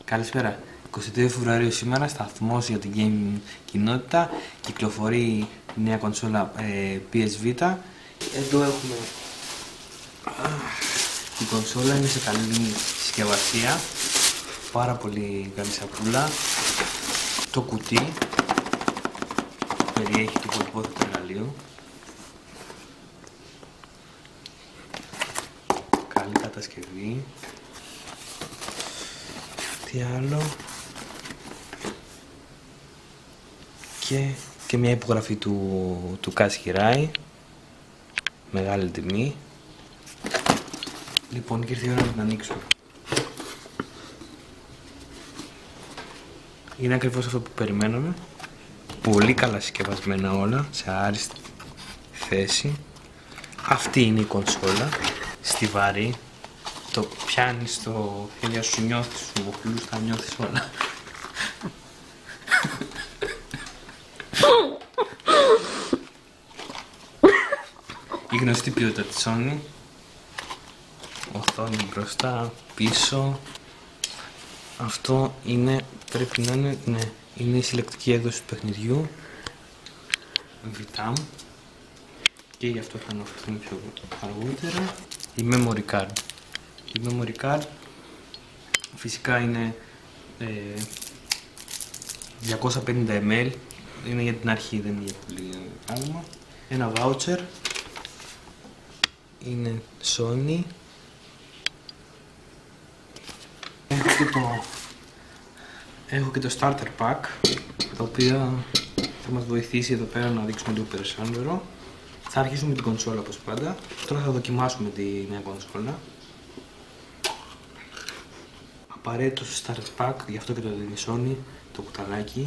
Καλησπέρα. 22 Φεβρουαρίου σήμερα, σταθμός για την game κοινότητα. Κυκλοφορεί η νέα κονσόλα PS Vita. Εδώ έχουμε... Η κονσόλα είναι σε καλή συσκευασία. Πάρα πολύ καλή σακούλα. Το κουτί περιέχει το υπόλοιπο εργαλείο. Καλή κατασκευή. Τι άλλο. Και μια υπογραφή του Κασχιράη. Μεγάλη τιμή. Λοιπόν, και ήρθε η ώρα να την ανοίξουμε. Είναι ακριβώς αυτό που περιμέναμε. Πολύ καλά συσκευασμένα όλα, σε άριστη θέση. Αυτή είναι η κονσόλα. Στιβαρή. Το πιάνεις στο χέρια σου, νιώθεις τους μοχλούς, τα νιώθεις όλα. Η γνωστή ποιότητα της Sony. Οθόνη μπροστά, πίσω. Αυτό είναι, πρέπει να είναι, ναι, είναι η συλλεκτική έκδοση του παιχνιδιού. Vitam. Και γι' αυτό θα αναφερθούμε πιο αργότερα. Η memory card. Η memory card φυσικά είναι 250 ml. Είναι για την αρχή, δεν είναι για πολύ πράγμα. Ένα voucher. Είναι Sony. Έχω και το starter pack, το οποίο θα μας βοηθήσει εδώ πέρα να δείξουμε λίγο περισσότερο. Θα αρχίσουμε με την κονσόλα όπως πάντα. Τώρα θα δοκιμάσουμε τη νέα κονσόλα. Απαραίτητο στο starter pack, γι' αυτό και το δίνει Sony, το κουταλάκι.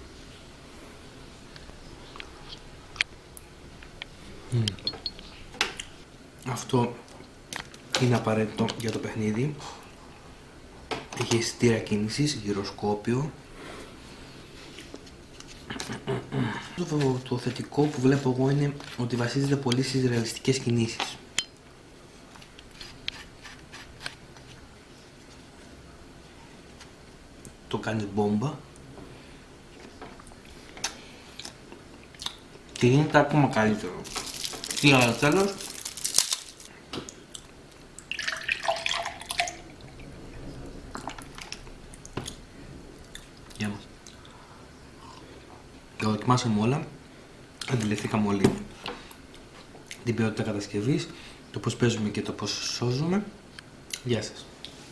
Αυτό είναι απαραίτητο για το παιχνίδι. Έχει αισθητήρα κίνησης, γυροσκόπιο. Το θετικό που βλέπω εγώ είναι ότι βασίζεται πολύ στις ρεαλιστικές κινήσεις. Το κάνει μπόμπα. Και γίνεται ακόμα καλύτερο. Τι άλλο τέλος. Γεια μας. Το δοκιμάσαμε όλα. Αντιληφθήκαμε όλοι την ποιότητα κατασκευής, το πώς παίζουμε και το πώς σώζουμε. Γεια σας.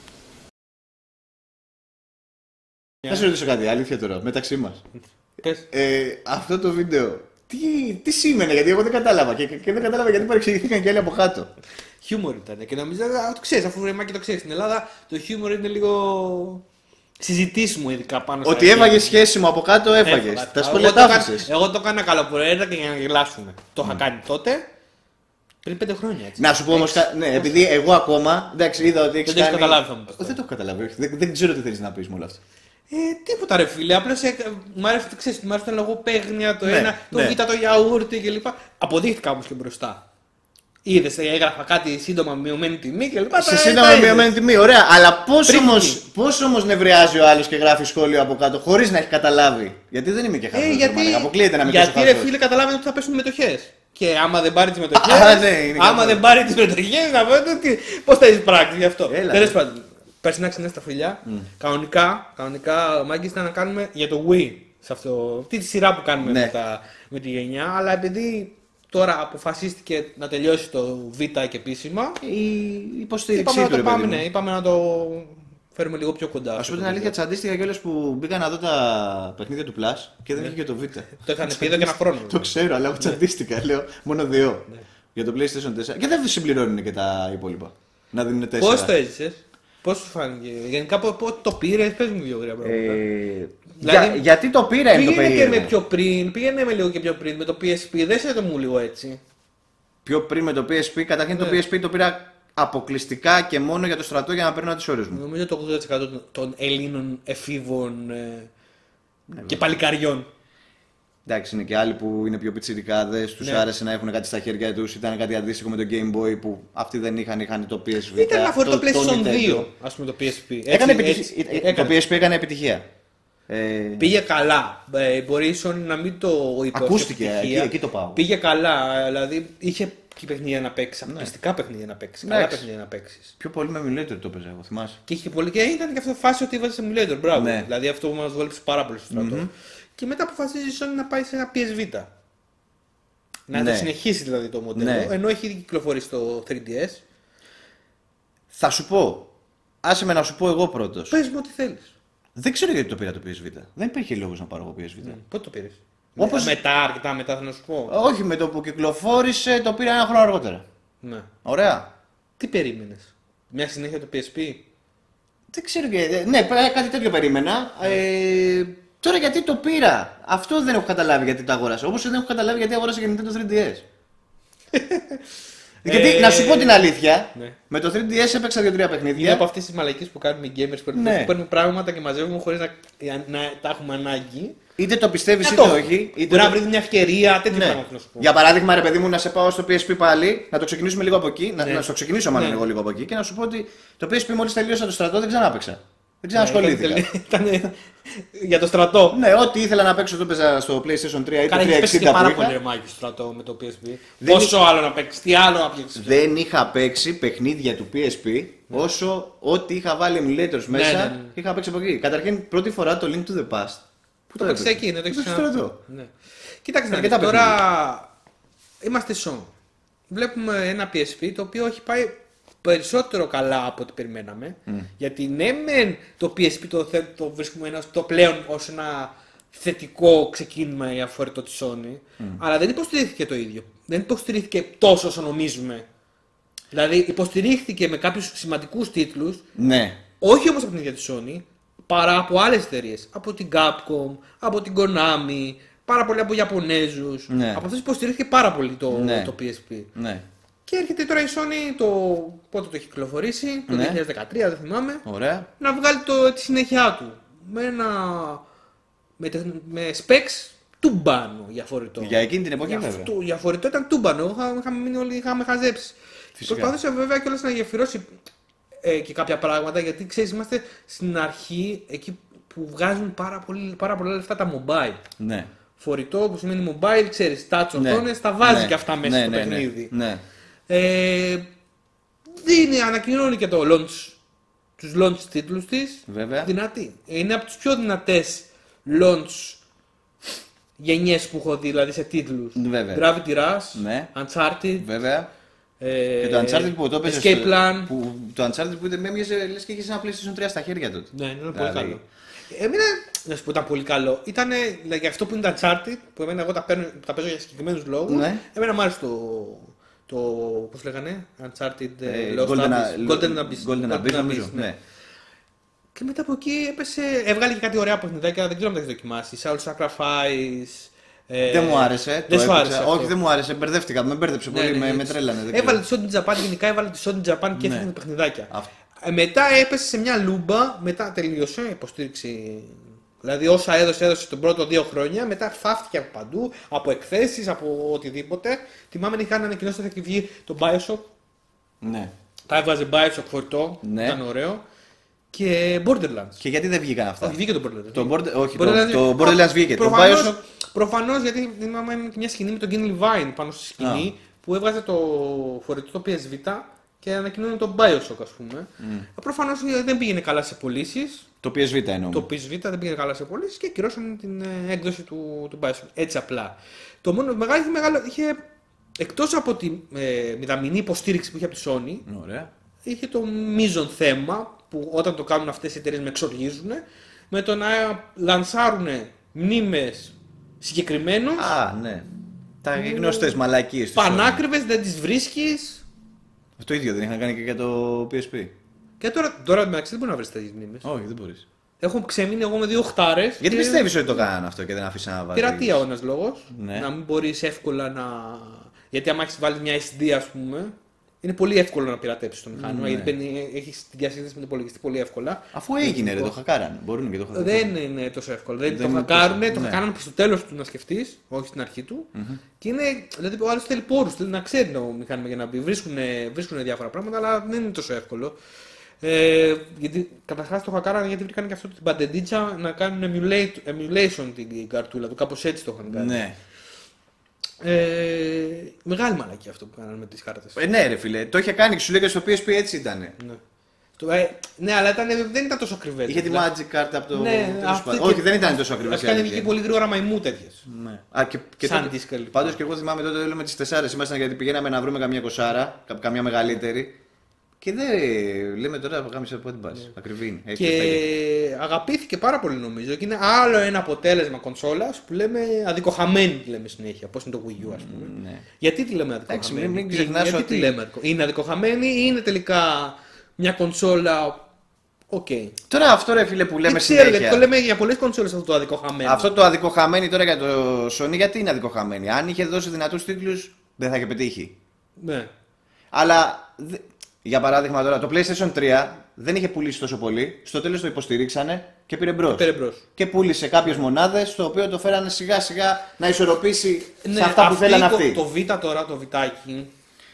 Θα σε ρωτήσω κάτι, αλήθεια τώρα, μεταξύ μας. Πες. Αυτό το βίντεο, τι σήμαινε, γιατί εγώ δεν κατάλαβα και δεν κατάλαβα γιατί παρεξηγήθηκαν και άλλοι από κάτω. Χιούμορ ήταν και νομίζω το ξέρεις, αφού ρε Μάκη το ξέρεις, στην Ελλάδα το χιούμορ είναι λίγο συζητήσιμο ειδικά πάνω Ότι έβαγε σχέσιμο από κάτω, έφαγε. Τα σχόλια τα άφησες. Εγώ το έκανα καλοπροαίρετα και για να γελάσουμε. Το είχα κάνει τότε, πριν 5 χρόνια έτσι. Να σου πω όμως, ναι, επειδή εγώ ακόμα, εντάξει, είδα ότι έχεις Δεν το κάνει... έχεις καταλάβει θα μου πεις. Δεν το έχω καταλάβει, δεν ξέρω τι θέλεις να πεις με όλα αυτά. Τίποτα ρε φίλε, απλώς μου άρεσε το ξέρεις, μου άρεσε το λογοπαίγνια, το Ναι, ένα, το ναι. β' το γιαούρτι κλπ. Αποδείχτηκα όμως και μπροστά. Είδες, έγραφα κάτι σύντομα με μειωμένη τιμή κλπ. Σε σύντομα με μειωμένη τιμή, ωραία, αλλά Πριν πώς όμως νευριάζει ο άλλος και γράφει σχόλιο από κάτω χωρίς να έχει καταλάβει. Γιατί δεν είμαι και χαζός, γιατί, αποκλείεται να μην τόσο γιατί ρε χαζός. φίλε καταλάβαινε ότι θα πέσουν μετοχές. Και άμα δεν πάρει τις μετοχές, ναι, είναι άμα καθόλου. δεν πάρει τις μετοχές, να πω ότι πώς θα εισπράξει γι' αυτό. Έλα, Τέλος πάντων, περσινά ξανά στα φιλιά, κανονικά Μάγκη ήταν να κάνουμε για το Wii. Σε αυτή τη σειρά που κάνουμε Ναι. με τη γενιά, αλλά επειδή τώρα αποφασίστηκε να τελειώσει το Β και επίσημα, Η υποστήριξή είπαμε να του, ρε το πάμε, παιδί μου. ναι, είπαμε να το φέρουμε λίγο πιο κοντά. Α πούμε την αλήθεια, τσαντίστηκα κιόλας που μπήκα να δω τα παιχνίδια του Plus και δεν είχε και το Vita. Το είχαν πει εδώ και ένα χρόνο. Το ξέρω, αλλά εγώ τσαντίστηκα. Λέω μόνο 2 για το PlayStation 4. Και δεν συμπληρώνουν και τα υπόλοιπα. Να δίνουν 4. Πώς το έζησες, πώς σου φάνηκε, γενικά πότε το πήρες, πες μου δύο γρήγορα πράγματα. Δηλαδή, γιατί το πήρα είναι το πήγαινε και περίεργο. με πιο πριν, πήγαινε με λίγο και πιο πριν με το PSP, δεν σε το μου λίγο έτσι. Πιο πριν με το PSP, καταρχήν το PSP το πήρα αποκλειστικά και μόνο για το στρατό για να παίρνω τις ώρες μου. Νομίζω το 80% των Ελλήνων εφήβων και παλικαριών. Εντάξει, είναι και άλλοι που είναι πιο πιτσιρικάδες, τους Ναι. άρεσε να έχουν κάτι στα χέρια τους. Ήταν κάτι αντίστοιχο με το Game Boy που αυτοί δεν είχαν το PSV. Ήταν ένα φορητό PlayStation 2, Nintendo. ας πούμε, το PSP. Έκανε Έτσι, Το PSP έκανε επιτυχία. Πήγε καλά. Μπορεί η Sony να μην το είπε. ως Ακούστηκε, επιτυχία. εκεί το πάω. Πήγε καλά. Δηλαδή είχε και παιχνίδια να παίξει. Αποκλειστικά παιχνίδια να παίξει. Καλά Εντάξει. παιχνίδια να παίξει. Πιο πολύ με emulator το έπαιζα, εγώ θυμάσαι. Και είχε πολύ. Και ήταν και αυτό φάση ότι έβαζε emulator. Μπράβο. Ναι. Δηλαδή αυτό που μα βόλεψε πάρα πολύ στο στρατό. Και μετά αποφασίζει η Sony να πάει σε ένα PSV. Να Ναι. το συνεχίσει δηλαδή το μοντέλο. Ναι. Ενώ έχει ήδη κυκλοφορήσει το 3DS. Θα σου πω. Άσε με να σου πω εγώ πρώτος. Πες μου ό,τι θέλει. Δεν ξέρω γιατί το πήρα το PSV. Δεν υπήρχε λόγος να πάρω εγώ PSV. Πότε το πήρε. Όπως- Αρκετά μετά θα να σου πω. Όχι, με το που κυκλοφόρησε το πήρα ένα χρόνο αργότερα. Ναι. Ωραία. Τι περίμενε. Μια συνέχεια το PSP. Δεν ξέρω και. Ναι, κάτι τέτοιο περίμενα. Τώρα γιατί το πήρα. Αυτό δεν έχω καταλάβει γιατί το αγόρασα. Όπως δεν έχω καταλάβει γιατί αγόρασα και Nintendo 3DS. Γιατί να σου πω την αλήθεια, Ναι. με το 3DS έπαιξα 2-3 παιχνίδια. Είναι από αυτέ τι μαλακίες που κάνουμε οι gamers που Ναι. παίρνουν πράγματα και μαζεύουμε χωρί να τα έχουμε ανάγκη. Είτε το πιστεύει είτε το- όχι. Είτε Μπορεί να το- βρει μια ευκαιρία, τέτοια Ναι. πράγματα να σου πω. Για παράδειγμα, ρε παιδί μου, να σε πάω στο PSP πάλι, να το ξεκινήσουμε λίγο από εκεί. Ναι. Να στο ξεκινήσω μάλλον Ναι. εγώ λίγο από εκεί και να σου πω ότι το PSP μόλις τελείωσα το στρατό δεν ξανά έπαιξα. Δεν Ναι, ξανασχολήθηκα. Ήταν για το στρατό. Ναι, ό,τι ήθελα να παίξω το παίζα στο PlayStation 3 ή το Καλά, έχει παίξει και 360 πάρα που πολύ είχα. ρεμάκι στο στρατό με το PSP. Δεν Πόσο άλλο να παίξει, τι άλλο να παίξει. Δεν είχα παίξει παιχνίδια του PSP όσο ό,τι είχα βάλει emulators μέσα ναι, ναι. είχα παίξει από εκεί. Καταρχήν πρώτη φορά το Link to the Past. Πού Το παίξει εκεί, δεν το έχει στο στρατό. Ναι. Κοίταξε να δεις, Αρκετά τώρα είμαστε Sony. Βλέπουμε ένα PSP το οποίο έχει πάει περισσότερο καλά από ό,τι περιμέναμε. Γιατί ναι, μεν το PSP το βρίσκουμε το πλέον ως ένα θετικό ξεκίνημα για φορητό τη Sony, αλλά δεν υποστηρίχθηκε το ίδιο. Δεν υποστηρίχθηκε τόσο όσο νομίζουμε. Δηλαδή υποστηρίχθηκε με κάποιους σημαντικούς τίτλους, Ναι. όχι όμως από την ίδια τη Sony, παρά από άλλες εταιρείες. Από την Capcom, από την Konami, πάρα πολύ από Ιαπωνέζους. Ναι. Από αυτές υποστηρίχθηκε πάρα πολύ Ναι. το PSP. Ναι. Και έρχεται τώρα η Sony, πότε το έχει κυκλοφορήσει, το Ναι. 2013, δεν θυμάμαι, Ωραία. να βγάλει τη συνέχεια του. Με specs τούμπανο για φορητό. Για εκείνη την εποχή Για βέβαια. για φορητό ήταν τούμπανο. Είχαμε χαζέψει. Φυσικά. Προσπαθούσε βέβαια κιόλας να γεφυρώσει και κάποια πράγματα, γιατί ξέρεις, είμαστε στην αρχή εκεί που βγάζουν πάρα πολλά λεφτά τα mobile. Ναι. Φορητό που σημαίνει mobile, ξέρεις, touch Ναι. οθόνες, τα βάζει Ναι. και αυτά μέσα Ναι, στο ναι, ναι. παιχνίδι. Ναι. Ανακοινώνει και το launch, τους launch τίτλους της. Βέβαια. Δυνατή. Είναι από τις πιο δυνατές launch γενιές που έχω δει, δηλαδή σε τίτλους. Βέβαια. Gravity Rush, Ναι. Uncharted, Βέβαια. Και το Uncharted που το έπαιζε. Escape Plan. Το Uncharted που με έμοιαζε λες και είχε ένα PlayStation 3 στα χέρια τότε. Ναι, είναι πολύ Δηλαδή. καλό. Εμένα, να σου πω, ήταν πολύ καλό. Ήταν για αυτό που είναι τα Uncharted, που εμένα εγώ τα παίζω για συγκεκριμένους λόγους. Ναι. Εμένα μου άρεσε το πώς λέγανε, Uncharted Lost Golden Abyss. Golden Abyss. Golden Abyss, νομίζω. ναι. Ναι. Και μετά από εκεί έβγαλε και κάτι ωραία παιχνιδάκια, δεν ξέρω αν τα έχει δοκιμάσει. Soul Sacrifice. Δεν μου άρεσε. Δεν το σου άρεσε έπαιξα. αυτό. Όχι, δεν μου άρεσε. Μπερδεύτηκα. Με μπέρδεψε Ναι, πολύ. ναι, Με έτσι. τρέλανε. δεν Έβαλε ξέρω. τη Sony Japan, γενικά έβαλε τη Sony Japan και Ναι. έφτιαχνε παιχνιδάκια. Αυτό. Μετά έπεσε σε μια λούμπα, μετά τελείωσε η υποστήριξη. Δηλαδή όσα έδωσε τον πρώτο 2 χρόνια, μετά φάφτηκε από παντού, από εκθέσεις, από οτιδήποτε. Θυμάμαι να είχαν ανακοινώσει ότι θα βγει το Bioshock. Ναι. Τα έβαζε Bioshock φορητό, Ναι. ήταν ωραίο. Και Borderlands. Και γιατί δεν βγήκαν αυτά. Όχι, βγήκε το Borderlands. Όχι, το Borderlands βγήκε. Το Bioshock. Προφανώς γιατί θυμάμαι και μια σκηνή με τον Ken Levine πάνω στη σκηνή που έβγαζε το φορητό το PSV και ανακοινώνει το Bioshock, ας πούμε. Προφανώς δεν πήγαινε καλά σε πωλήσεις. Το PSV εννοώ. Το PSV δεν πήγαινε καλά σε πωλήσεις και κυρώσαν την έκδοση του Bioshock. Έτσι απλά. Το μόνο μεγάλο είχε, εκτός από τη μηδαμινή υποστήριξη που είχε από τη Sony, Ωραία. είχε το μείζον θέμα που όταν το κάνουν αυτές οι εταιρείες με εξοργίζουν, με το να λανσάρουν μνήμες συγκεκριμένους, Α, ναι. Τα γνωστές μαλακίες. της Sony. πανάκριβες, δεν τις βρίσκεις. Το ίδιο δεν είχαν κάνει και για το PSP. Και τώρα μεταξύ δεν μπορεί να βρεις τέτοιες μνήμες. Όχι, δεν μπορείς. Έχω ξεμείνει εγώ με 2 οχτάρες. Γιατί και πιστεύεις ότι το κάνανε αυτό και δεν αφήσαν να βάλει. Πειρατεία ο ένας λόγος. Ναι. Να μην μπορείς εύκολα να. Γιατί άμα έχεις βάλει μια SD, ας πούμε, είναι πολύ εύκολο να πειρατέψει το μηχάνημα. Ναι. Γιατί έχει τη διασύνδεση με τον υπολογιστή πολύ εύκολα. Αφού έγινε, ρε, το χακάραν. Μπορούν και το χακάραν. Δεν είναι τόσο εύκολο. Δεν το είναι χακάρουν, τόσο- το ναι. χακάρουν στο τέλο του να σκεφτεί, όχι στην αρχή του. Και είναι. Δηλαδή ο άλλο θέλει πόρου, θέλει να ξέρει το μηχάνημα για να μπει. Βρίσκουν διάφορα πράγματα, αλλά δεν είναι τόσο εύκολο. Γιατί καταρχάς το χακάραν γιατί βρήκαν και αυτό την παντεντίτσα να κάνουν emulation την καρτούλα του. Κάπως έτσι το είχαν κάνει. Ναι. Μεγάλη μαλακή αυτό που κάνανε με τις κάρτες. Ναι, ρε φίλε, το είχε κάνει και σου λέγε στο PSP έτσι ήταν. Ναι. Ναι, αλλά δεν ήταν τόσο ακριβές. Είχε τη Magic κάρτα από το. Ναι, τέλος αυτή πάντων. και- Όχι, δεν ήταν τόσο ακριβή. Αυτή ήταν βγήκε πολύ γρήγορα μαϊμού τέτοιες. Ναι. Α, και Σαν τότε- δίσκα, λοιπόν. Πάντως και εγώ θυμάμαι τότε με τις 4 ήμασταν γιατί πηγαίναμε να βρούμε καμιά κοσάρα, καμιά μεγαλύτερη. Και δεν λέμε τώρα γάμισε από την πας. Ακριβή είναι. Έχει Και λεφτάκια. αγαπήθηκε πάρα πολύ νομίζω. Και είναι άλλο ένα αποτέλεσμα κονσόλας που λέμε αδικοχαμένη τη λέμε συνέχεια. Πώς είναι το Wii U, ας πούμε. Ναι. Γιατί τη λέμε Εντάξει, αδικοχαμένη. μην ξεχνάς Γιατί ότι- τη λέμε είναι αδικοχαμένη ή είναι τελικά μια κονσόλα. Οκ. Τώρα αυτό ρε φίλε που λέμε Δεν ξέρω, γιατί συνέχεια. το λέμε για πολλές κονσόλες αυτό το αδικοχαμένο. Αυτό το αδικοχαμένη τώρα για το Sony γιατί είναι αδικοχαμένη. Αν είχε δώσει δυνατούς τίτλους δεν θα είχε πετύχει. Ναι. Αλλά για παράδειγμα τώρα το PlayStation 3 δεν είχε πουλήσει τόσο πολύ. Στο τέλος το υποστηρίξανε και πήρε μπρος. Πήρε μπρος. Και πούλησε κάποιες μονάδες το οποίο το φέρανε σιγά σιγά να ισορροπήσει Ναι, σε αυτά που αυτή θέλανε το- αυτοί. Το Vita τώρα, το Βιτάκι,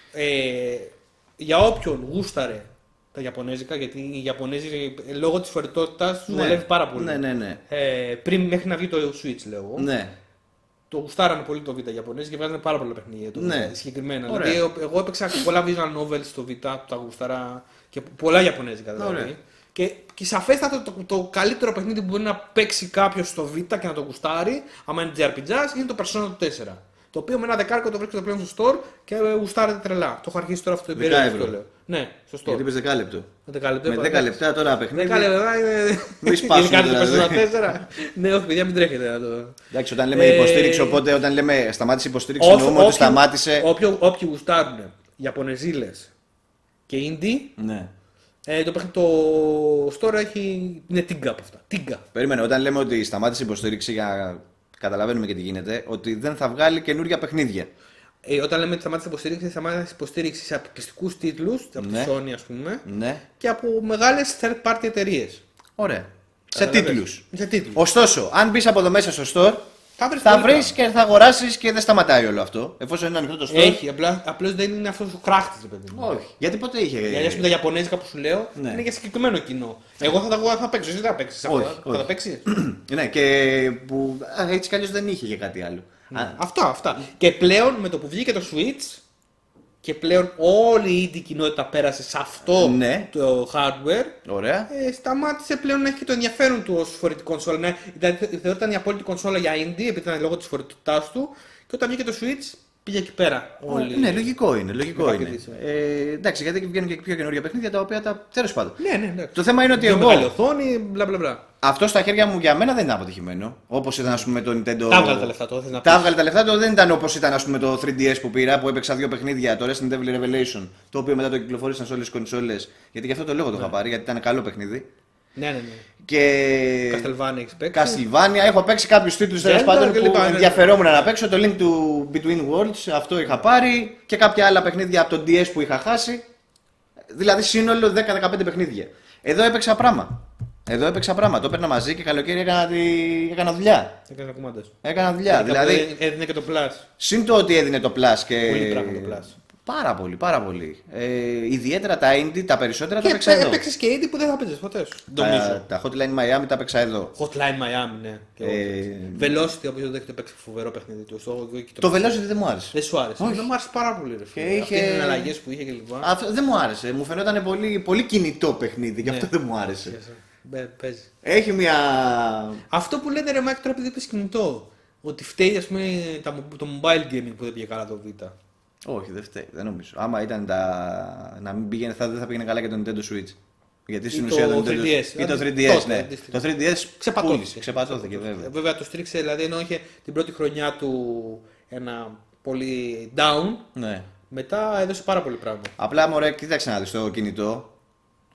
για όποιον γούσταρε τα Ιαπωνέζικα, γιατί οι Ιαπωνέζοι λόγω της φορητότητας του Ναι. βολεύει πάρα πολύ. Ναι, ναι, ναι. Πριν μέχρι να βγει το Switch, λέω εγώ. Ναι. Το γουστάρανε πολύ το Vita Ιαπωνέζοι και βγάζανε πάρα πολλά παιχνίδια το Ναι. Vita, συγκεκριμένα. Ωραία. Δηλαδή, εγώ έπαιξα πολλά visual novels στο Vita που τα γουστάρα και πολλά Ιαπωνέζικα δηλαδή. Ωραία. Και σαφέστατα το καλύτερο παιχνίδι που μπορεί να παίξει κάποιο στο Vita και να το γουστάρει, άμα είναι JRPGs, είναι το Persona του 4. Το οποίο με ένα δεκάρικο το βρίσκεται πλέον στο store και γουστάρεται τρελά. Το έχω αρχίσει τώρα αυτό το 10 περίοδο. ευρώ. Το λέω. Ναι, στο store. Γιατί είπες δεκάλεπτο. 10 λεπτά. Με 10 λεπτά τώρα παιχνίδι. 10 λεπτά είναι. Μη σπάσουμε, Γενικά το δηλαδή. Persona 4. Ναι, όχι, παιδιά, μην τρέχετε να το. Εντάξει, όταν λέμε υποστήριξη, οπότε όταν λέμε σταμάτησε η υποστήριξη, Όσο- εννοούμε ότι όποιοι- σταμάτησε. Όποιοι γουστάρουν Ιαπωνεζίλες και indie, Ναι. το store είναι τίγκα από αυτά. Τίγκα. Περίμενε, όταν λέμε ότι σταμάτησε η υποστήριξη, για να καταλαβαίνουμε και τι γίνεται, ότι δεν θα βγάλει καινούργια παιχνίδια. Όταν λέμε ότι σταμάτησε η υποστήριξη σε αποκλειστικούς τίτλους, από Ναι. τη Sony ας πούμε, Ναι. και από μεγάλες third party εταιρείες. Ωραία. Σε Καταλαβαίνεις. τίτλους. Σε τίτλους. Ωστόσο, αν μπει από εδώ μέσα στο store, Θα βρεις θα πολύ βρει πράγμα. και θα αγοράσει και δεν σταματάει όλο αυτό. Εφόσον είναι ανοιχτό το store. Έχει, απλώς δεν είναι αυτός ο κράχτης, ρε παιδί μου. Όχι. Γιατί ποτέ είχε. Γιατί ας πούμε τα Ιαπωνέζικα που σου λέω Ναι. είναι για συγκεκριμένο κοινό. Εγώ θα παίξω, εσύ δεν θα παίξεις Όχι, αυτά. Θα όχι. τα παίξεις. Ναι, και που έτσι κι αλλιώ δεν είχε για κάτι άλλο. Αυτά. Και πλέον με το που βγήκε το Switch και πλέον όλη η indie κοινότητα πέρασε σε αυτό Ναι. το hardware, Ωραία. σταμάτησε πλέον να έχει και το ενδιαφέρον του ως φορητή κονσόλα. Ναι, θεωρείται η απόλυτη κονσόλα για indie επειδή ήταν λόγω της φορητότητάς του και όταν βγήκε το Switch πήγε εκεί πέρα. Όλοι. Ναι, λογικό είναι. Λογικό Με είναι. κάποιες. Εντάξει, γιατί βγαίνουν και πιο καινούργια παιχνίδια τα οποία τα. Τέλος πάντων. Ναι. Το θέμα είναι ότι Πιο μεγάλη εγώ. οθόνη, μπλα μπλα μπλα. Αυτό στα χέρια μου για μένα δεν ήταν αποτυχημένο. Όπως ήταν ας πούμε το Nintendo. Τα έβγαλε τα λεφτά τώρα, θες να Τα πεις. έβγαλε τα λεφτά του, δεν ήταν όπως ήταν ας πούμε, το 3DS που πήρα, που έπαιξα δύο παιχνίδια, το Resident Evil Revelation, το οποίο μετά το κυκλοφόρησαν σε όλες τις κονσόλες. Γιατί γι' αυτό το λόγο το είχα πάρει, γιατί ήταν καλό παιχνίδι. Ναι. Και. Castlevania έχεις παίξει. Castlevania, έχω παίξει κάποιους τίτλους τέλος Zelda πάντων και που λοιπά, ναι. ενδιαφερόμουν να παίξω. Το Link to Between Worlds, αυτό είχα πάρει και κάποια άλλα παιχνίδια από το DS που είχα χάσει. Δηλαδή σύνολο 10-15 παιχνίδια. Εδώ έπαιξα πράγμα. Το έπαιρνα μαζί και καλοκαίρι έκανα δουλειά. Έκανε κουμάντες. Έκανα δουλειά. Δηλαδή, Έδινε και το Plus. συν το ότι έδινε το Plus και. Πολύ πράγμα το Plus. Πάρα πολύ. Ιδιαίτερα τα indie, τα περισσότερα τα Και έπαιξα εδώ. έπαιξες και indie που δεν θα παίζεις ποτέ σου. Νομίζω. Τα Hotline Miami τα έπαιξα εδώ. Hotline Miami, ναι. Και εγώ Velocity, ο οποίος δεν έχετε παίξει φοβερό παιχνίδι του. Το Velocity δεν μου άρεσε. Δεν σου άρεσε. Δεν μου άρεσε πάρα πολύ. Ρε, φίλε. Και Αυτές είχε- οι εναλλαγές που είχε και λοιπά. Αυτό δεν μου άρεσε. Μου φαινόταν πολύ, πολύ κινητό παιχνίδι, γι' αυτό Ναι. δεν μου άρεσε. Παίζει. Έχει μια. Αυτό που λένε ρε Μάκη τώρα επειδή είπες κινητό. Ότι φταίει ας πούμε το mobile gaming που δεν πήγε καλά το Vita. Όχι, δεν φταίει, δεν νομίζω. Άμα ήταν να μην πήγαινε, δεν θα πήγαινε καλά και το Nintendo Switch. Γιατί στην Ή ουσία το το Nintendo 3DS. Ή το 3DS, Δηλαδή, ναι. αντίστοιχα. Το 3DS Ξεπατώθηκε. Ξεπατώθηκε, βέβαια. Βέβαια το στήριξε, δηλαδή ενώ είχε την πρώτη χρονιά του ένα πολύ down, Ναι. μετά έδωσε πάρα πολύ πράγμα. Απλά μωρέ, κοίταξε να δεις το κινητό.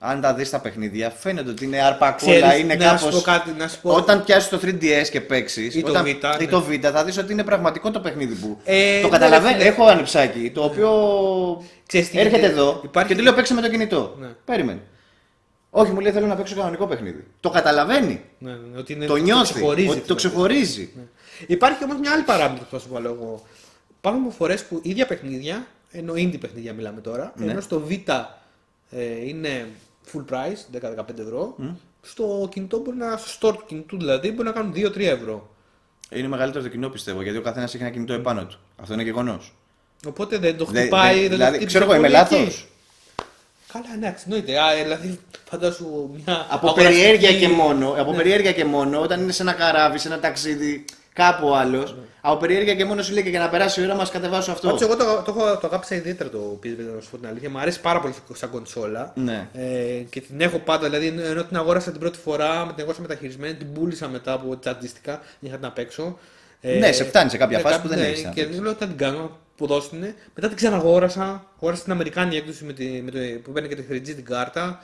αν τα δεις τα παιχνίδια, φαίνεται ότι είναι αρπακόλα, Ξέρεις, είναι να σου κάπως. πω κάτι, να σου πω. Όταν πιάσεις το 3DS και παίξεις, Ή το όταν... Vita, ή ναι. το Vita, θα δεις ότι είναι πραγματικό το παιχνίδι που. Το ναι, καταλαβαίνω. ρε φίλε. Έχω ανεψάκι το οποίο Ξέρεις τι έρχεται γίνεται? εδώ Υπάρχει- και του λέω παίξε με το κινητό. Ναι. Περίμενε. Όχι, μου λέει θέλω να παίξω κανονικό παιχνίδι. Το καταλαβαίνει. Ναι, ναι, ότι είναι, Το νιώθει. ξεχωρίζει, Ότι το ξεχωρίζει. Ναι. Υπάρχει όμως μια άλλη παράμετρο που θα σου πω εγώ. Υπάρχουν φορές που ίδια παιχνίδια, ενώ indie παιχνίδια μιλάμε τώρα, Ναι. ενώ στο Vita είναι full price, 10-15 ευρώ, στο κινητό μπορεί να, στο store του κινητού δηλαδή, μπορεί να κάνουν 2-3 ευρώ. Είναι μεγαλύτερο το κοινό πιστεύω γιατί ο καθένα έχει ένα κινητό επάνω του. Αυτό είναι γεγονό. Οπότε δεν το χτυπάει, δεν το Δηλαδή, χτύπησε ξέρω εγώ, είμαι πολύ εκεί. λάθο. Καλά, ναι, εννοείται. Δηλαδή, φαντάσου μια. Από αγοραστική- περιέργεια και μόνο, Ναι. περιέργεια και μόνο, όταν είναι σε ένα καράβι, σε ένα ταξίδι, κάπου ο άλλο, Ναι. από περιέργεια και μόνο σου λέει και για να περάσει η ώρα μα κατεβάσω αυτό. Πάντως, εγώ το αγάπησα ιδιαίτερα το PSV, να σου πω την αλήθεια. Μου αρέσει πάρα πολύ σαν κονσόλα. Ναι. Και την έχω πάντα, δηλαδή ενώ την αγόρασα την πρώτη φορά, την αγόρασα μεταχειρισμένη, την πούλησα μετά από τσαντίστηκα, είχα την απ' έξω. Ναι, σε φτάνει σε κάποια ναι, φάση που δεν ναι, έχεις να Και παίξεις. λέω ότι θα την κάνω, που δώστηνε. Μετά την ξαναγόρασα, αγόρασα την Αμερικάνικη έκδοση που παίρνει και τη 3G την κάρτα.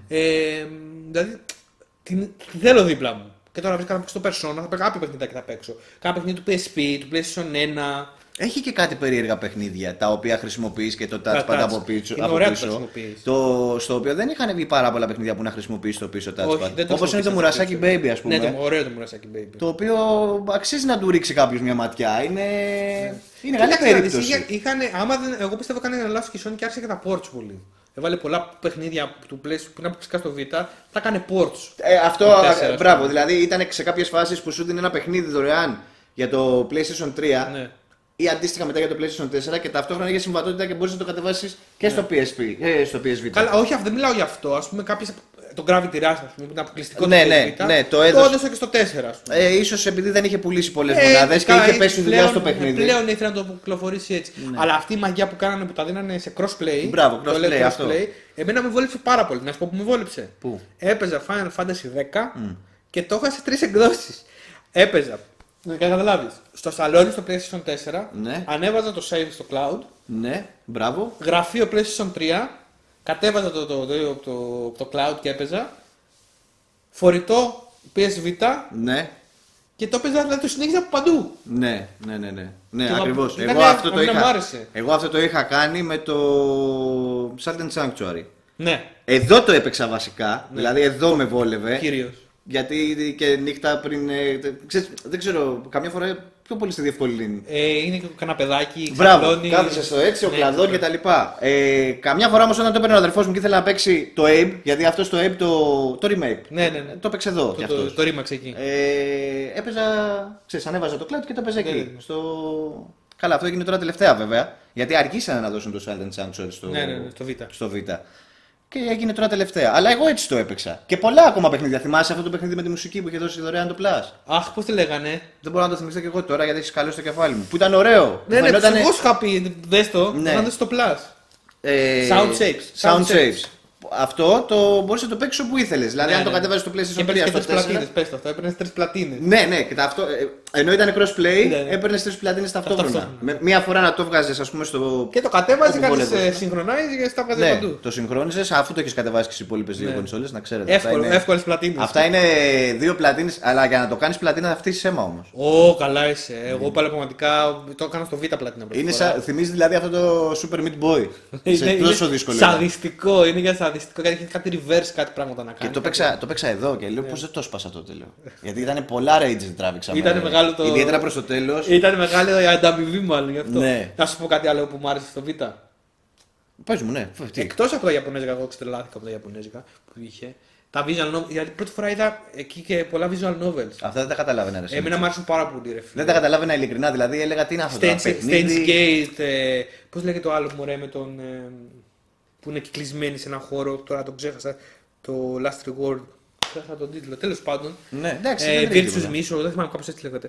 Δηλαδή την θέλω δίπλα μου. Και τώρα βρίσκα να παίξω το Persona, θα παίξω κάποιο παιχνιδάκι θα παίξω. Κάποιο παιχνίδι του PSP, του PlayStation 1. Έχει και κάτι περίεργα παιχνίδια τα οποία χρησιμοποιεί και το Τα touchpad touch. από πίσω. Είναι από ωραία πίσω. το χρησιμοποιείς. Στο οποίο δεν είχαν βγει πάρα πολλά παιχνίδια που να χρησιμοποιήσει το πίσω touchpad. Όχι, δεν το Όπως είναι το χρησιμοποιείς Murasaki Baby, α πούμε. Ναι, το ωραίο το Murasaki Baby. Το οποίο αξίζει να του ρίξει κάποιο μια ματιά. Είναι καλή Κοίταξε να δεις, περίπτωση. εγώ πιστεύω έκανε ένα λάθος και η Sony και άρχισε και τα ports πολύ. Έβαλε πολλά παιχνίδια του PlayStation που είναι αποκλειστικά στο Vita, τα έκανε ports. Αυτό, Το 4, μπράβο. πούμε. Δηλαδή ήταν σε κάποιες φάσεις που σου δίνει ένα παιχνίδι δωρεάν για το PlayStation 3 Ναι. ή αντίστοιχα μετά για το PlayStation 4 και ταυτόχρονα είχε συμβατότητα και μπορείς να το κατεβάσεις και στο PSP, στο PS Vita. Καλά, όχι, δεν μιλάω για αυτό. Ας πούμε, κάποιες, το Gravity Rush, ας πούμε, που είναι αποκλειστικό Ναι, του ναι, PS Vita, ναι, το το έδωσε. έδωσα και στο 4, ας πούμε. Ίσως επειδή δεν είχε πουλήσει πολλές μονάδες και είχε πέσει δουλειά στο παιχνίδι. Πλέον ήθελα να το κυκλοφορήσει έτσι. Αλλά αυτή η μαγιά που κάνανε που τα δίνανε σε crossplay. Μπράβο, το λέω crossplay, αυτό. Εμένα με βόλεψε πάρα πολύ. Να σου πω που με βόλεψε. Πού? Έπαιζα Final Fantasy 10 και το είχα σε 3 εκδόσεις. Έπαιζα. Να καταλάβεις. Στο σαλόνι στο PlayStation 4 Ναι. ανέβαζα το save στο cloud. Ναι, μπράβο. Γραφείο PlayStation 3. Κατέβαζα το cloud και έπαιζα. Φορητό PS Vita Ναι, και το έπαιζα, δηλαδή το συνέχιζα από παντού. ναι. Ναι, Και ακριβώς. ήταν- εμένα μου άρεσε. Εγώ αυτό το είχα κάνει με το Salt and Sanctuary. Ναι, Εδώ το έπαιξα βασικά, δηλαδή εδώ με βόλευε. κυρίως. Γιατί και νύχτα πριν. Δεν ξέρω, καμιά φορά πιο πολύ στη διευκολύνη. Είναι και το καναπεδάκι, Μπράβο, ξαπλώνει. κάθισε στο έτσι, ο Ναι, κλαδόν ναι. κτλ. Καμιά φορά όμω όταν το έπαιρνε ο αδερφό μου και ήθελε να παίξει το Abe, γιατί αυτό το Abe το remake. Ναι, ναι, ναι. Το παίξε εδώ κι αυτός. Το ρήμαξε εκεί. Έπαιζα. Ξέρεις, ανέβαζα το cloud και το έπαιζα Ναι, εκεί. ναι. Καλά, αυτό έγινε τώρα τελευταία βέβαια. Γιατί αργήσανε να δώσουν το Silent Sanctuary Ναι, στο Vita. στο Vita. Και έγινε τώρα τελευταία. Αλλά εγώ έτσι το έπαιξα. Και πολλά ακόμα παιχνίδια. Θυμάσαι αυτό το παιχνίδι με τη μουσική που είχε δώσει δωρεάν το Plus. Αχ, πώς τη λέγανε. Δεν μπορώ να το θυμηθώ και εγώ τώρα γιατί έχει καλώ στο κεφάλι μου. Που ήταν ωραίο. Ναι, ναι, Φαινότανε- εγώ σου είχα πει, δες το, Ναι. να δεις το Plus. Ε, Sound shapes. Sound shapes. Αυτό το μπορείς να το παίξεις όπου ήθελες. Δηλαδή, Ναι, αν το ναι. κατέβαζες στο Και PlayStation 3 έπαιρνες και στο 3 4. πλατίνες, πες το αυτό, έπαιρνες 3 πλατίνες. Ναι, ναι, και ενώ ήταν crossplay, Ναι, ναι. έπαιρνες 3 πλατίνες ταυτόχρονα. Ταυτόχρονα. Μία φορά να το βγάζεις, ας πούμε, στο. Και το κατέβαζε, όπου κάνεις βολεύεσαι. synchronize και τα βγάζε Ναι, παντού. το συγχρόνιζες αφού το έχεις κατεβάσει και στις υπόλοιπες δύο Ναι. κονσόλες, να ξέρετε. Αυτά είναι- Εύκολες πλατίνες. Αυτά είναι δύο πλατίνες, αλλά για να το κάνεις πλατίνα θα φτύσεις αίμα όμως. Ω, καλά είσαι. Εγώ πάλι πραγματικά το έκανα στο Vita πλατίνα πρώτη Είναι φορά. θυμίζει δηλαδή αυτό το Super Meat Boy. Είναι τόσο δύσκολο. είναι. σαδιστικό, είναι για σαδιστικό, γιατί έχει κάτι reverse, κάτι πράγματα να Και κάνει. το παίξα εδώ και λέω πώς δεν το σπάσα τότε. Λέω. Γιατί ήταν πολλά rage τράβηξα. Ήταν μεγάλο το- Ιδιαίτερα προς το τέλος. Ήταν μεγάλη η ανταμοιβή μάλλον γι' αυτό. Ναι. Να σου πω κάτι άλλο που μου άρεσε στο Vita. Πες μου, ναι. Τι. Εκτός από τα Ιαπωνέζικα, εγώ ξετρελάθηκα από τα Ιαπωνέζικα που είχε. Τα visual novels, γιατί πρώτη φορά είδα εκεί και πολλά visual novels. Αυτά δεν τα καταλάβαινα. Ρε, Εμένα μου άρεσαν πάρα πολύ, ρε φίλε. δεν τα καταλάβαινα ειλικρινά. Δηλαδή έλεγα τι είναι αυτό. Το Stage παιχνίδι. Gate, πώς λέγεται το άλλο μωρέ με τον. Που είναι κυκλισμένοι σε έναν χώρο, τώρα τον ξέχασα. Το Last Reward. Ξέχασα τον τίτλο. Τέλος πάντων. Ναι, εντάξει. δεν είναι Virtuous τίποτα. Mission, δεν θυμάμαι κάπως έτσι λέγεται.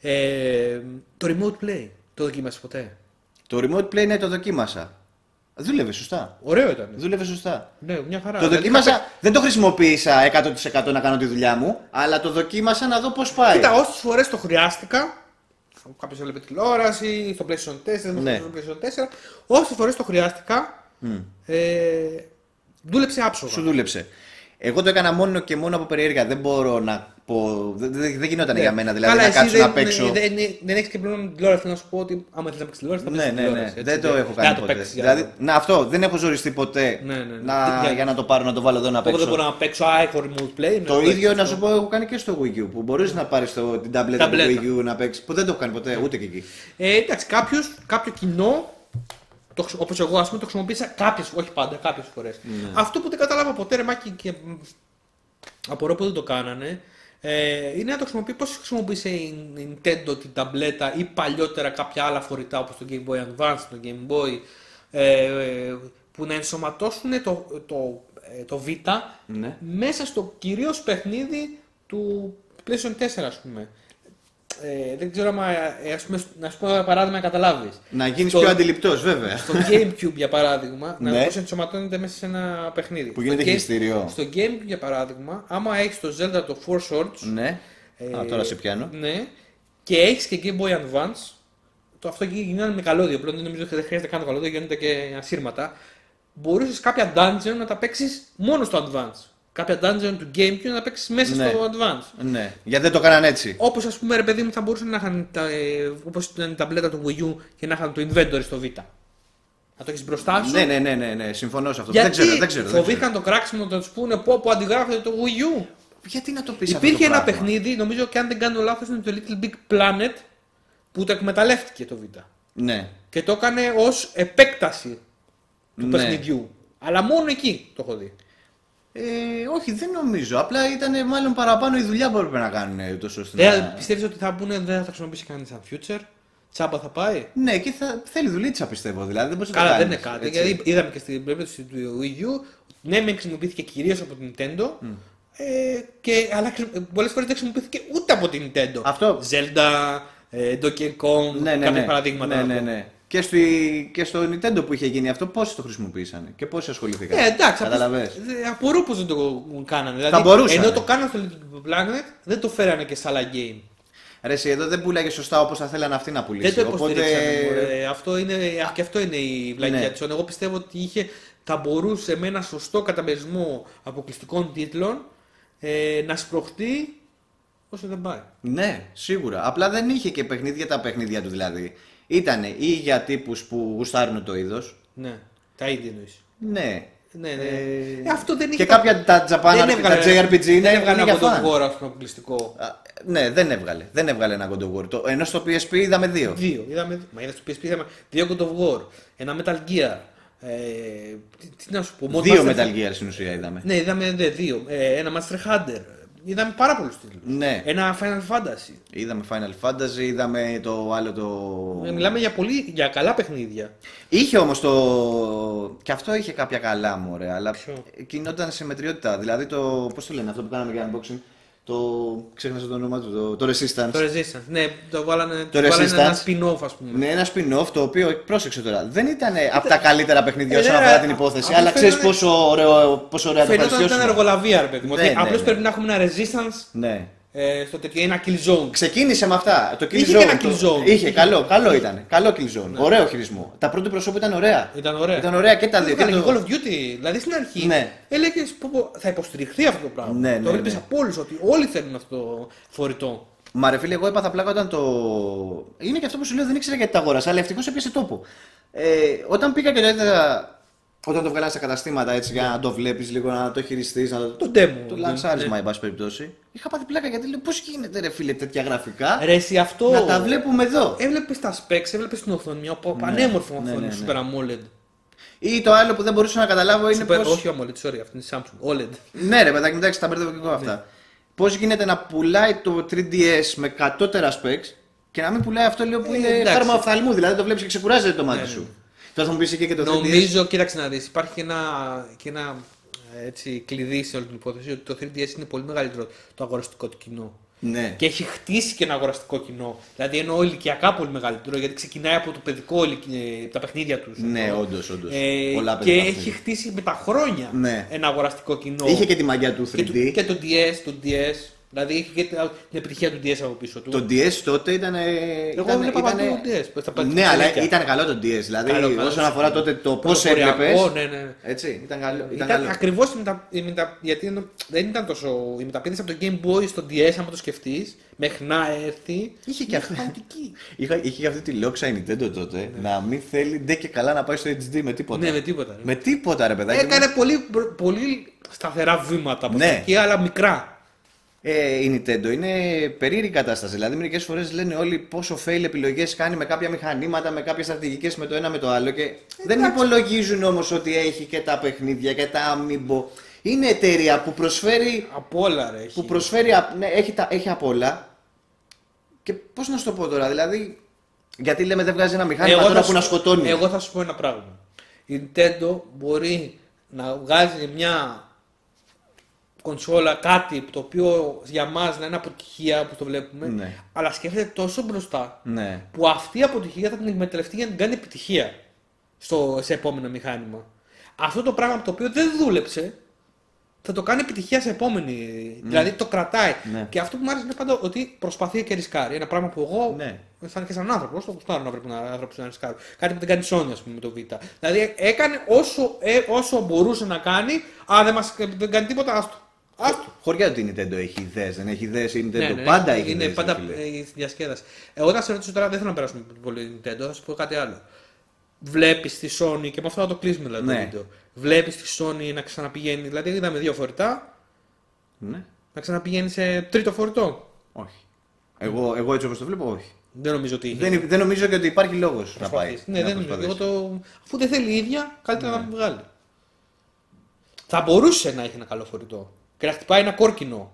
Το Remote Play. Το δοκίμασες ποτέ. Το remote play ναι, το δοκίμασα. Δούλευε σωστά. Ωραίο ήταν. Δούλευε σωστά. Ναι, μια χαρά. Το Δηλαδή, δοκίμασα, δεν το χρησιμοποίησα 100% να κάνω τη δουλειά μου, αλλά το δοκίμασα να δω πώς πάει. Κοίτα, όσες φορές το χρειάστηκα, κάποιος έβλεπε τηλεόραση, στο PlayStation 4, Ναι. στο PlayStation 4, όσες φορές το χρειάστηκα, Δούλεψε άψογα. Σου δούλεψε. Εγώ το έκανα μόνο και μόνο από περιέργεια. Δεν μπορώ να πω. Δεν γινόταν για μένα δηλαδή Καλά, να κάτσω να δεν, παίξω. δεν έχει και πρόβλημα με την τηλεόραση. Να σου πω ότι άμα θέλει να παίξει τηλεόραση, θα παίξει τηλεόραση. Έτσι, Δεν το έχω κάνει ποτέ. Δηλαδή, αυτό δεν έχω ζοριστεί ποτέ για να το πάρω να το βάλω εδώ να παίξω. Εγώ δεν μπορώ να παίξω, έχω remote play. Το ίδιο να σου πω, έχω κάνει και στο Wii U. Που μπορεί να πάρει την ταμπλέτα του Wii U να παίξει. Που δεν το έχω κάνει ποτέ, ούτε και εκεί. Εντάξει, κάποιο κοινό. Όπως εγώ, ας πούμε, το χρησιμοποίησα κάποιες, όχι πάντα, κάποιες φορές. Ναι. Αυτό που δεν κατάλαβα ποτέ, ρε Μάκη, και απορώ που δεν το κάνανε, είναι να το χρησιμοποιεί. Πώς χρησιμοποίησε η Nintendo την ταμπλέτα ή παλιότερα κάποια άλλα φορητά όπως το Game Boy Advance, το Game Boy, που να ενσωματώσουν το Vita Ναι. μέσα στο κυρίως παιχνίδι του PlayStation 4, ας πούμε. Δεν ξέρω ας πούμε, να σου πω ένα παράδειγμα να καταλάβεις. Να γίνεις πιο αντιληπτός, βέβαια. Στο GameCube για παράδειγμα, Ναι. να πώς ενσωματώνεται μέσα σε ένα παιχνίδι. Που γίνεται χειριστήριο. Στο GameCube για παράδειγμα, άμα έχεις το Zelda το Four Swords. Ναι. Τώρα σε πιάνω. Ναι. Και έχεις και Game Boy Advance. Αυτό γίνεται με καλώδιο. Πλέον δεν νομίζω ότι δεν χρειάζεται καν το καλώδιο, γίνεται και ασύρματα. Μπορούσες κάποια dungeon να τα παίξεις μόνο στο Advance. Κάποια dungeon του GameCube να τα παίξεις μέσα Ναι. στο Advance. Ναι. Γιατί δεν το έκαναν έτσι. Όπως ας πούμε, ρε παιδί μου, θα μπορούσαν να είχαν όπως ήταν η ταμπλέτα του Wii U και να είχαν το inventory στο Vita. Να το έχεις μπροστά σου. Ναι. Συμφωνώ σε αυτό. Γιατί Δεν ξέρω. φοβήθηκαν το κράξιμο να του πούνε πω αντιγράφεται το Wii U. Γιατί να το πεις αυτό Υπήρχε το ένα πράγμα? παιχνίδι, νομίζω και αν δεν κάνω λάθος, είναι το Little Big Planet που το εκμεταλλεύτηκε το Vita. Ναι. Και το έκανε ως επέκταση του Ναι. παιχνιδιού. Αλλά μόνο εκεί το έχω δει. Όχι, δεν νομίζω. Απλά ήταν μάλλον παραπάνω η δουλειά που έπρεπε να κάνουν ούτως ώστε να... Πιστεύεις ότι θα πούνε δεν θα το χρησιμοποιήσει κανείς σαν future, τσάμπα θα πάει. Ναι, και θέλει δουλίτσα πιστεύω. Δηλαδή δεν μπορείς να το Καλά, δεν κάνεις, είναι κάτι. έτσι. Γιατί είδαμε και στην περίπτωση του Wii U, ναι, μεν χρησιμοποιήθηκε κυρίως από την Nintendo, αλλά πολλές φορές δεν χρησιμοποιήθηκε ούτε από την Nintendo. Αυτό. Zelda, Donkey Kong, κάποια παραδείγματα. Ναι. Και στο Nintendo που είχε γίνει αυτό, πόσοι το χρησιμοποίησαν και πόσοι ασχολήθηκαν. Εντάξει, Καταλαβες. απορώ πως δεν το κάνανε. Δηλαδή, Θα μπορούσαν. ενώ το κάνανε στο Little Planet, δεν το φέρανε και σε άλλα game. Ρε, εσύ, εδώ δεν πουλάγε σωστά όπως θα θέλανε αυτοί να πουλήσει. Δεν το υποστηρίξανε. Και αυτό είναι η βλακιά Ναι. της. Εγώ πιστεύω ότι θα μπορούσε με ένα σωστό καταμερισμό αποκλειστικών τίτλων να σπρωχτεί όσο δεν πάει. Ναι, σίγουρα. Απλά δεν είχε και παιχνίδια τα παιχνίδια του δηλαδή. Ήτανε ή για τύπους που γουστάρουν το είδος. Ναι, τα ίδια εννοείς. Ναι. Ναι. Αυτό δεν είχε. Και κάποια τα Japan, τα JRPG είναι δεν έβγαλε για από φαν. το War, ας πούμε, αποκλειστικό. Ναι, δεν έβγαλε. Δεν έβγαλε ένα God of War. Ενώ στο PSP είδαμε δύο. Δύο. Μα είδα στο PSP είδαμε δύο God of War, ένα Metal Gear. Τι να σου πω, Δύο Master- Metal Gear στην ουσία είδαμε. Ναι, είδαμε δύο. Ένα Master Hunter. Είδαμε πάρα πολλούς τίτλους. Ναι. Ένα Final Fantasy. Είδαμε Final Fantasy, είδαμε το άλλο το. Μιλάμε για καλά παιχνίδια. Είχε όμως το. Και αυτό είχε κάποια καλά μου, ωραία, αλλά Ποιο? κινόταν σε μετριότητα. Δηλαδή το. Πώς το λένε αυτό που κάναμε για unboxing. Το. Ξέχασα το όνομα του. Το Resistance. Το Resistance. Ναι, το βάλανε Resistance. ένα spin-off, ας πούμε. Ναι, ένα spin-off το οποίο, πρόσεξε τώρα, δεν ήταν από τα καλύτερα παιχνίδια όσον ναι, αφορά ρε, την υπόθεση, αυτό αλλά ξέρει φαίνεται- πόσο ωραία το Φαινόταν ότι ήταν παρουσιάσουν. εργολαβία, ρε παιδί μου. Ναι, Ότι ναι, απλώς ναι. πρέπει να έχουμε ένα Resistance Ναι. στο τέτοιο, ένα Kill Zone. Ξεκίνησε με αυτά. Το Killzone. Είχε και ένα Killzone. Είχε, καλό ήταν. Καλό Killzone. Ωραίο χειρισμό. Τα πρώτη προσώπου ήταν ωραία. Ήταν ωραία. Ήταν ωραία και τα δύο. Έκανε Και και το- Call of Duty. Δηλαδή στην αρχή Ναι. έλεγες θα υποστηριχθεί αυτό το πράγμα. Ναι, Το ναι, βλέπεις ναι. από όλους ότι όλοι θέλουν αυτό το φορητό. Μα ρε φίλε, εγώ έπαθα πλάκα όταν το. Είναι και αυτό που σου λέω, δεν ήξερα γιατί το αγόρασα, αλλά ευτυχώς έπιασε τόπο. Όταν πήγα και το είδα. Όταν το βγάλανε στα καταστήματα έτσι για να το βλέπεις λίγο, να το χειριστείς, να Το demo. Το λανσάρισμα, εν πάση περιπτώσει. Είχα πάθει πλάκα γιατί λέω πώς γίνεται ρε φίλε τέτοια γραφικά. Ρε εσύ αυτό. Να τα βλέπουμε εδώ. Έβλεπες τα specs, έβλεπες την οθόνη, μια πανέμορφη ναι, οθόνη, ναι. Super AMOLED. Ή το άλλο που δεν μπορούσα να καταλάβω είναι Super, πώς. όχι AMOLED, sorry, αυτή είναι Samsung, OLED. Ναι, ρε παιδάκι, εντάξει, τα μπερδεύω και εγώ αυτά. Πώς γίνεται να πουλάει το 3DS με κατώτερα specs και να μην πουλάει αυτό λέω, που είναι εντάξει. χάρμα οφθαλμού, δηλαδή το βλέπεις και ξεκουράζεται το μάτι Ναι, σου. Τώρα θα μου πεις εκεί και το 3DS. Νομίζω, κοίταξε να δεις, υπάρχει και ένα έτσι, κλειδί σε όλη την υπόθεση ότι το 3DS είναι πολύ μεγαλύτερο το αγοραστικό του κοινό. Ναι. Και έχει χτίσει και ένα αγοραστικό κοινό. Δηλαδή εννοώ ηλικιακά πολύ μεγαλύτερο, γιατί ξεκινάει από το παιδικό τα παιχνίδια του. Ναι, όντως. Πολλά Και παιδιά έχει χτίσει με τα χρόνια Ναι. ένα αγοραστικό κοινό. Είχε και τη μαγιά του 3D. Και το DS, Δηλαδή έχει και την επιτυχία του DS από πίσω του. Το DS τότε ήταν. Εγώ βλέπα παντού το DS. Ναι, αλλά ήταν καλό το DS. Δηλαδή, Καλό, όσον αφορά τότε το πώ έβλεπε. Ναι. Έτσι, ήταν καλό. Ήταν ακριβώς γιατί δεν ήταν τόσο. Η μεταπίδηση από το Game Boy στο DS, άμα το σκεφτεί, μέχρι να έρθει. Είχε και αυτή τη λόξα η Nintendo τότε να μην θέλει ντε και καλά να πάει στο HD με τίποτα. Ναι, με τίποτα. Με τίποτα, ρε παιδάκι. Έκανε πολύ σταθερά βήματα από Ναι. εκεί, αλλά μικρά. Η Nintendo είναι περίεργη κατάσταση. Δηλαδή, μερικές φορές λένε όλοι πόσο fail επιλογές κάνει με κάποια μηχανήματα, με κάποιες στρατηγικές με το ένα με το άλλο. Και δεν υπολογίζουν όμως ότι έχει και τα παιχνίδια και τα Amiibo. Είναι εταιρεία που προσφέρει. Από όλα, ρε. Που προσφέρει. Ναι, έχει απ' όλα. Και πώς να σου το πω τώρα, δηλαδή. Γιατί λέμε δεν βγάζει ένα μηχάνημα τώρα που να σκοτώνει. Εγώ θα σου πω ένα πράγμα. Η Nintendo μπορεί να βγάζει μια κονσόλα, κάτι το οποίο για μας να είναι αποτυχία όπως το βλέπουμε, Ναι. αλλά σκέφτεται τόσο μπροστά Ναι. που αυτή η αποτυχία θα την εκμεταλλευτεί για να την κάνει επιτυχία σε επόμενο μηχάνημα. Αυτό το πράγμα το οποίο δεν δούλεψε θα το κάνει επιτυχία σε επόμενη. Δηλαδή το κρατάει. Ναι. Και αυτό που μου άρεσε είναι πάντα ότι προσπαθεί και ρισκάρει. Ένα πράγμα που εγώ, Ναι. σαν και σαν άνθρωπο, το κουστάρω να βρει έναν άνθρωπο να ρισκάρει. Κάτι που δεν κάνει Sony, α πούμε, με το Vita. Δηλαδή έκανε όσο μπορούσε να κάνει, αλλά δεν κάνει τίποτα, άστο. Χωριά ότι η Nintendo έχει ιδέες, δεν έχει ιδέες η Nintendo. Ναι, Πάντα έχει είναι ιδέες. πάντα ρε φίλε. η διασκέδαση. Εγώ θα σε ρωτήσω τώρα, δεν θέλω να περάσουμε πολύ Nintendo, θα σου πω κάτι άλλο. Βλέπει τη Sony, και με αυτό θα το κλείσουμε δηλαδή Ναι. το βίντεο. Βλέπει τη Sony να ξαναπηγαίνει, δηλαδή είδαμε 2 φορητά, Ναι. να ξαναπηγαίνει σε τρίτο φορητό. Όχι. Εγώ έτσι όπως το βλέπω, όχι. Δεν νομίζω ότι. Δεν νομίζω και ότι υπάρχει λόγος να πάει. Ναι, να δεν νομίζω. προσπαθήσει. Αφού δεν θέλει η ίδια, καλύτερα Ναι. να μην βγάλει. Θα μπορούσε να έχει ένα καλό φορητό και να χτυπάει ένα κόρκινο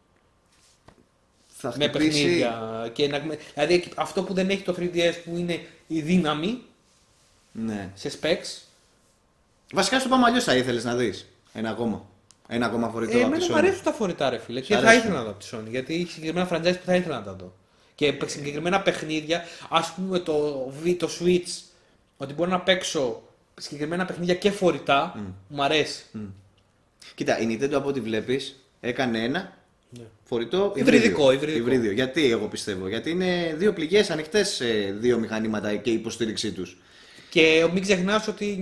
Θα με χτυπήσει. παιχνίδια. Δηλαδή αυτό που δεν έχει το 3DS που είναι η δύναμη Ναι. σε specs. Βασικά στο πάμε αλλιώς θα ήθελες να δεις. Ένα ακόμα φορητό από τη Εμένα μου Sony. αρέσουν τα φορητά, ρε φίλε. Και θα αρέσουν. ήθελα να δω από τη Sony. Γιατί έχει συγκεκριμένα franchise που θα ήθελα να τα δω. Και συγκεκριμένα παιχνίδια, α πούμε το Switch, ότι μπορώ να παίξω συγκεκριμένα παιχνίδια και φορητά, μου αρέσει. Κοίτα, η Nintendo από ό,τι βλέπεις έκανε ένα Ναι. φορητό Υβριδικό. υβρίδιο. Γιατί εγώ πιστεύω. Γιατί είναι δύο πληγές ανοιχτές σε δύο μηχανήματα και η υποστήριξή τους. Και μην ξεχνά ότι.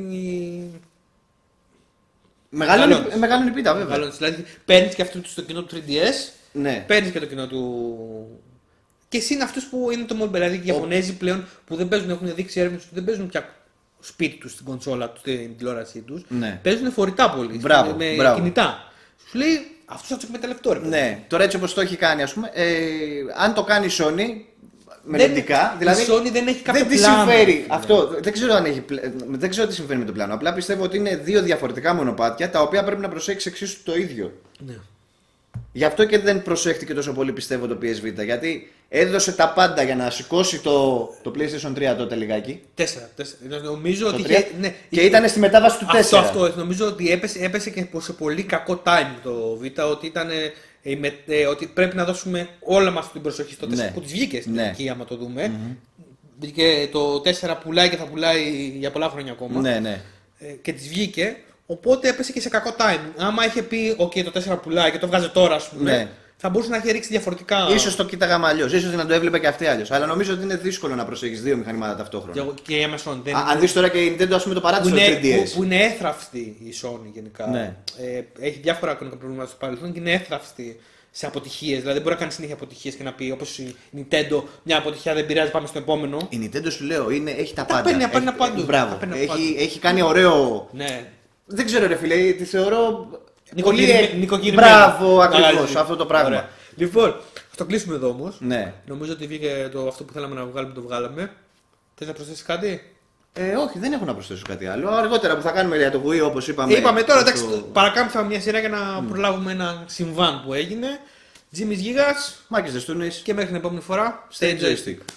Μεγαλώνει η πίτα βέβαια. Μεγαλώνεις. Δηλαδή παίρνει και αυτό το κοινό του 3DS, Ναι. παίρνει και το κοινό του. Και εσύ είναι αυτού που είναι το mobile. Δηλαδή οι Ιαπωνέζοι πλέον που δεν παίζουν, έχουν δείξει έρευνε που δεν παίζουν πια σπίτι του, στην κονσόλα του, στην τηλεόρασή του. Ναι. Παίζουν φορητά πολύ. Μπράβο, με μπράβο. κινητά. Σου λέει αυτό θα του εκμεταλλευτώ, ρε παιδί. Ναι, τώρα έτσι όπως το έχει κάνει, ας πούμε, αν το κάνει η Sony μελλοντικά, δηλαδή η Sony δεν έχει κάποιο δεν τη πλάνο. συμφέρει Ναι. αυτό. Δεν ξέρω, δεν ξέρω τι συμφέρει με το πλάνο. Απλά πιστεύω ότι είναι δύο διαφορετικά μονοπάτια τα οποία πρέπει να προσέξει εξίσου το ίδιο. Ναι. Γι' αυτό και δεν προσέχτηκε τόσο πολύ, πιστεύω, το PSV. Γιατί έδωσε τα πάντα για να σηκώσει το PlayStation 3 τότε λιγάκι. 4. Νομίζω ότι. Το 3, και ήταν στη μετάβαση του 4. Αυτό. Νομίζω ότι έπεσε και σε πολύ κακό timing το Vita. Ότι ήταν. Ότι πρέπει να δώσουμε όλα μας την προσοχή στο 4 Ναι. που της βγήκε στην Ναι. τελική, άμα το δούμε. Και το 4 πουλάει και θα πουλάει για πολλά χρόνια ακόμα. Ναι, ναι. Και της βγήκε. Οπότε έπεσε και σε κακό timing. Άμα είχε πει, OK, το 4 πουλάει και το βγάζει τώρα, ας πούμε, Ναι. θα μπορούσε να έχει ρίξει διαφορετικά. Ίσως το κοίταγαμε αλλιώς, ίσως να το έβλεπε και αυτή αλλιώς. Αλλά νομίζω ότι είναι δύσκολο να προσέχεις δύο μηχανήματα ταυτόχρονα. Και για μεσόν. Αν δεις τώρα και η Nintendo, ας πούμε, το παράτησε στο 3DS. Που είναι έθραυστη η Sony γενικά. Ναι. Έχει διάφορα οικονομικά προβλήματα στο παρελθόν και είναι έθραυστη σε αποτυχίες. Δηλαδή δεν μπορεί να κάνει συνέχεια αποτυχίες και να πει όπως η Nintendo, μια αποτυχία δεν πειράζει, πάμε στο επόμενο. Η Nintendo σου λέω έχει τα Τα πάντα. παίρνει Έχει- παντού. Μπράβο. Τα παίρνει παντού. Έχει κάνει ωραίο. Ναι. Δεν ξέρω, ρε φίλε, τη θεωρώ. Νοικοκυριμένη. Μπράβο, ακριβώς αυτό το πράγμα. Ωραία. Λοιπόν, θα το κλείσουμε εδώ όμως. Ναι. Νομίζω ότι βγήκε αυτό που θέλαμε να βγάλουμε, το βγάλαμε. Θες να προσθέσεις κάτι? Όχι, δεν έχω να προσθέσω κάτι άλλο. Αργότερα που θα κάνουμε για το Wii, όπως είπαμε. Είπαμε τώρα, στο- εντάξει, παρακάμψαμε μια σειρά για να προλάβουμε ένα συμβάν που έγινε. Τζίμις Γίγας Μάκης Δεστούνης. και μέχρι την επόμενη φορά, Stay joystick.